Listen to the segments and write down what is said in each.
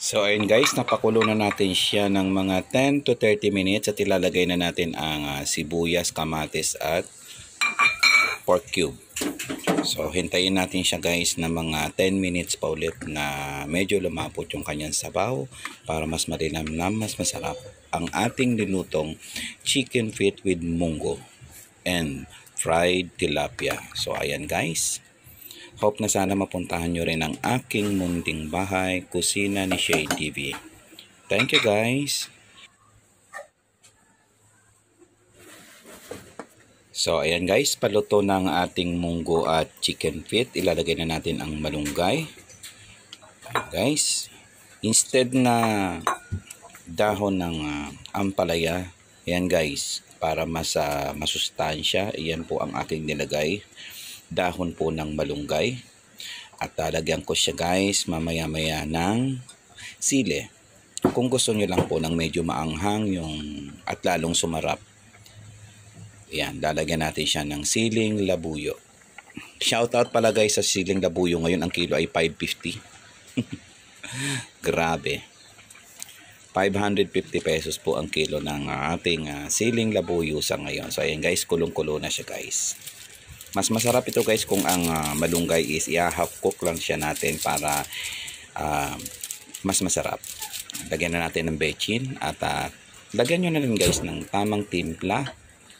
So ayun guys, napakulo na natin siya ng mga 10 to 30 minutes at ilalagay na natin ang sibuyas, kamatis at pork cube. So hintayin natin siya guys na mga 10 minutes pa ulit na medyo lumapot yung kanyang sabaw para mas malinamnam, mas masarap ang ating nilutong chicken feet with munggo and fried tilapia. So ayan guys. Hope na sana mapuntahan nyo rin ang aking munting bahay, kusina ni Shane TV. Thank you guys! So ayan guys, paluto ng ating munggo at chicken feet. Ilalagay na natin ang malunggay. Ayan guys, instead na dahon ng ampalaya, ayan guys, para mas masustansya, ayan po ang aking nilagay. Dahon po ng malunggay at lalagyan ko siya guys mamaya-maya ng sili. Kung gusto nyo lang po ng medyo maanghang yung at lalong sumarap, yan, lalagyan natin siya ng siling labuyo. Shoutout pala guys sa siling labuyo, ngayon ang kilo ay 550. Grabe, 550 pesos po ang kilo ng ating siling labuyo sa ngayon. So ayan guys, kulong-kulo na siya guys. Mas masarap ito guys kung ang malunggay is i-half cook lang siya natin para mas masarap. Lagyan na natin ng bechin at lagyan nyo na rin guys ng tamang timpla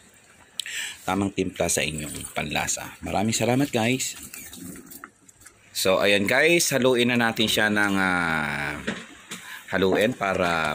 sa inyong panlasa. Maraming salamat guys. So ayan guys, haluin na natin siya ng haluin para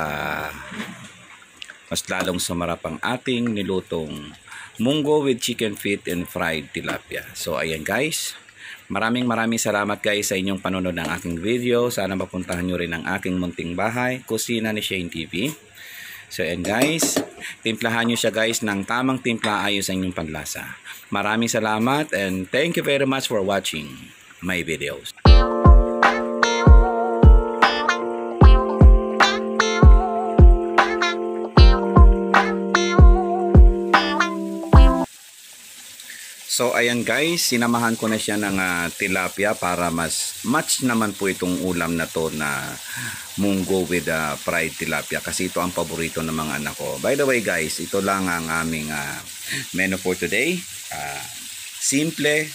mas lalong sumarap ang ating nilutong munggo with chicken feet and fried tilapia. So ayan guys, maraming salamat guys sa inyong panonood ng aking video. Sana mapuntahan nyo rin ang aking munting bahay, kusina ni Shane TV. So ayan guys, timplahan nyo siya guys ng tamang timpla ayon sa inyong panlasa. Maraming salamat and thank you very much for watching my videos. So ayan guys, sinamahan ko na siya ng tilapia para mas match naman po itong ulam na to na munggo with fried tilapia kasi ito ang paborito ng mga anak ko. By the way guys, ito lang ang aming menu for today. Simple,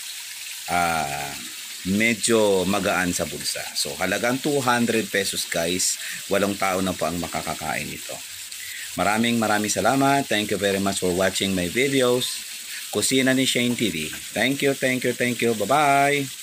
medyo magaan sa bulsa. So halagang 200 pesos guys, 8 tao na po ang makakakain nito. Maraming salamat. Thank you very much for watching my videos. Kusina ni Shane TV. Thank you. Bye-bye.